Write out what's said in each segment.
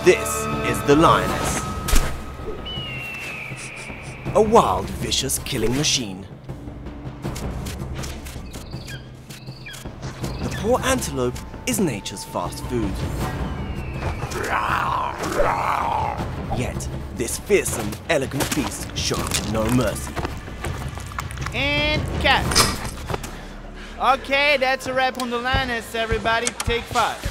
This is the lioness. A wild, vicious killing machine. The poor antelope is nature's fast food. Yet, this fearsome, elegant beast shows no mercy. And cut. Okay, that's a wrap on the lioness, everybody. Take 5.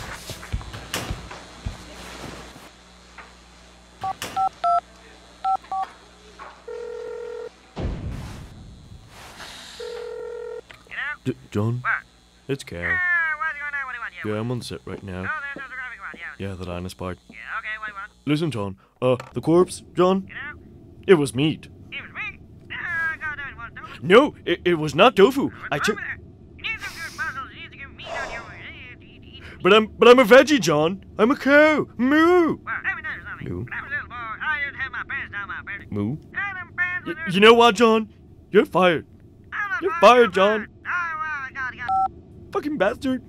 John? What? It's Cal. What do you want? What do you want? Yeah, I'm on the set right now. Oh, there's the graphic one, yeah. Yeah, the lioness part. Yeah, okay, what do you want? Listen, John. The corpse, John? You know? It was meat. It was me. God damn it, what, tofu? No, it was not tofu. What's wrong with that? You need some good muscles. You need to get meat on your... Eat. But I'm a veggie, John. I'm a cow. Moo. Well, let me tell you something. Moo. When I was a little boy, I used to have my pants down my belly. Moo. And them pants were You know what, John? You're fired. I'm not You're fired, fired, I'm John. fired. Oh, well, God. Fucking bastard.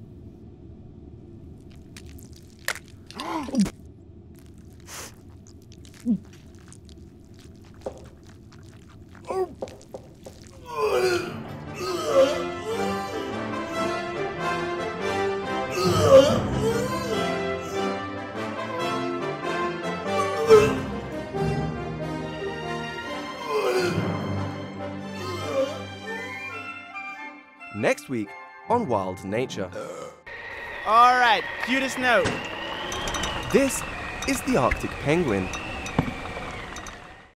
Next week on Wild Nature. Alright, cue the snow. This is the Arctic penguin.